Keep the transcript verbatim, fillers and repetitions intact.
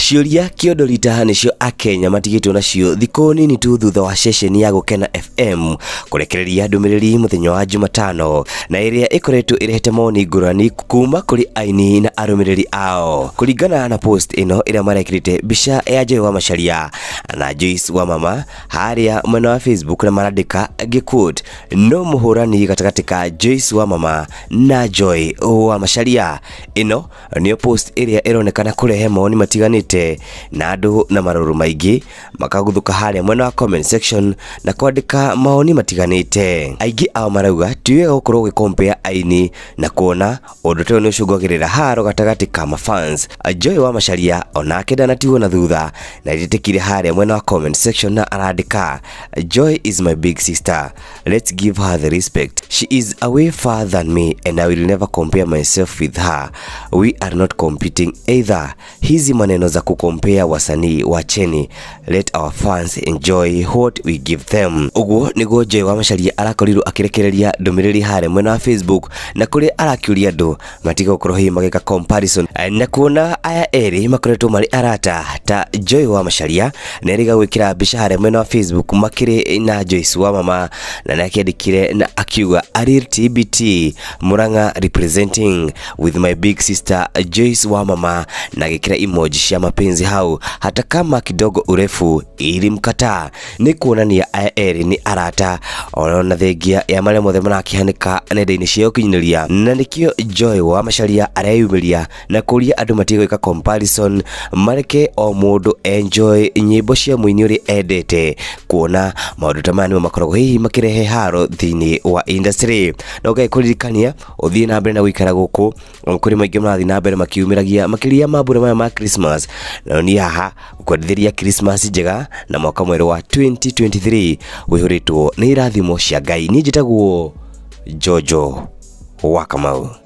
Ciuria kiondo rita nicio akenya matigitwo nacio thiko nini tu thutha wa ceceni ya Gukena F M kurekereria ndumiriri muthenya wa Jumatano na iria ikoretwo irehete moni ngurani kuma kuri aini na arumiriri ao. Kuringana na post ino ira marekirite bica ya Joy wa Macharia na Joyce wa mama haria mwena wa Facebook na marandika gikude no muhurani gatagati ka Joyce wa mama na Joy wa Macharia. Ino niyo post iria ironekana kurehe moni matiganite na andu na maruru maingi makaguthuka haria mwena wa comment section na kwandika maoni matiganite. Aingi ao marauga tiwega gukorwo gikompea aini na kuona undu teo ni ucungagirira haro gatagati ka mafans. Joy wa Macharia onake ndanatigwo na thutha na iritikire haria mwena wa comment section na arandika, Joy is my big sister, let's give her the respect, she is away far than me and I will never compare myself with her, we are not competing either. Hizi maneno za kukompea wasanii wacheni, let our fans enjoy what we give them. Uguo niguo Joy wa Macharia arakorirwo akirekereria ndumiriri hare mwena wa Facebook na kuri arakiuria andu matiga gukorwo hi mageka comparison na kuona aya eri makoretwo mari arata ta Joy wa Macharia na eriga gwikira bica hare mwena wa Facebook makiri na Joyce wa mama na nakiandikire na akiuga arir T B T Muranga representing with my big sister Joyce wa mama na gikira emoji cia mapenzi hau hata kama kidogo urefu ili mkata. Ni kuonania aya eri ni arata ona thengia ya mare mothe marakihanika nenda-ini cia ukinyaniria na nikio Joy wa Macharia areyumiria na kuria andu matigwika comparison mareke o mundu enjoy nyimbo cia muini uri endete kuona maundu tamani makoragwo hihi makirehe haro thini wa industry. Na ugai kuririkania uthii na mbere na guikara guku kuri maingi marathi na mbere makiumiragia makiria mambura maya ma Christmas na ni haha gukwendithia Christmas njega na mwaka mweru wa twenty twenty-three wihuritwo ni irathimo cia Ngai. Ni njitagwo Jojo wa Kamau.